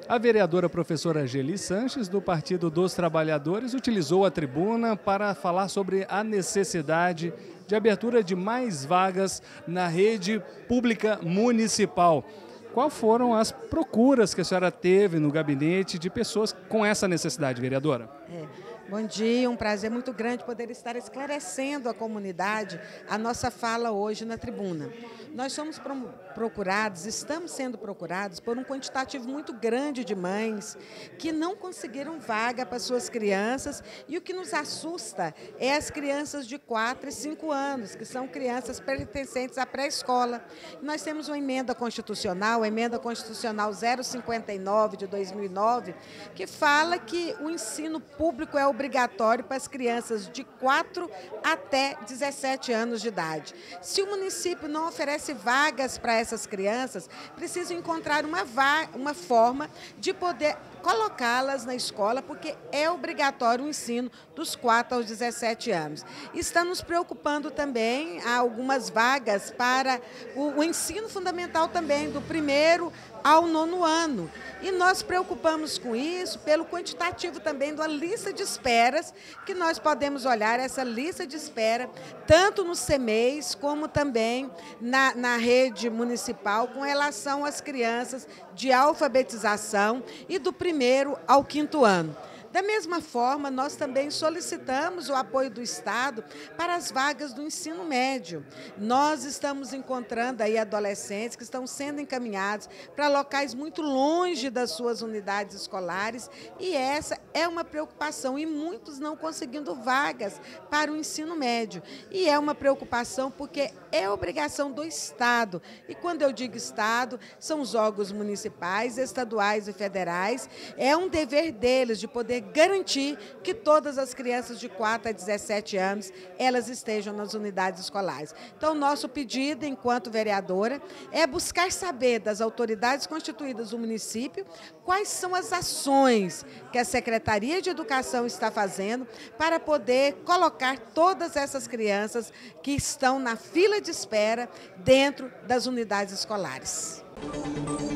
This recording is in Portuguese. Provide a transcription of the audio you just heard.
A vereadora professora Geli Sanches, do Partido dos Trabalhadores, utilizou a tribuna para falar sobre a necessidade de abertura de mais vagas na rede pública municipal. Quais foram as procuras que a senhora teve no gabinete de pessoas com essa necessidade, vereadora? Bom dia, um prazer muito grande poder estar esclarecendo à comunidade a nossa fala hoje na tribuna. Nós somos procurados, estamos sendo procurados por um quantitativo muito grande de mães que não conseguiram vaga para suas crianças, e o que nos assusta é as crianças de 4 e 5 anos, que são crianças pertencentes à pré-escola. Nós temos uma emenda constitucional, a emenda constitucional 059 de 2009, que fala que o ensino público é obrigatório para as crianças de 4 até 17 anos de idade. Se o município não oferece vagas para essas crianças, precisa encontrar uma forma de poder colocá-las na escola, porque é obrigatório o ensino dos 4 aos 17 anos. Está nos preocupando também algumas vagas para o ensino fundamental também, do 1º ao 9º ano. E nós preocupamos com isso pelo quantitativo também da lista de esperas, que nós podemos olhar essa lista de espera, tanto no CEMEIS, como também na rede municipal, com relação às crianças de alfabetização e do 1º ao 5º ano. Da mesma forma, nós também solicitamos o apoio do Estado para as vagas do ensino médio. Nós estamos encontrando aí adolescentes que estão sendo encaminhados para locais muito longe das suas unidades escolares, e essa é uma preocupação, e muitos não conseguindo vagas para o ensino médio. E é uma preocupação porque é obrigação do Estado, e quando eu digo Estado, são os órgãos municipais, estaduais e federais, é um dever deles de poder garantir que todas as crianças de 4 a 17 anos, elas estejam nas unidades escolares. Então, nosso pedido, enquanto vereadora, é buscar saber das autoridades constituídas do município quais são as ações que a Secretaria de Educação está fazendo para poder colocar todas essas crianças que estão na fila de espera dentro das unidades escolares.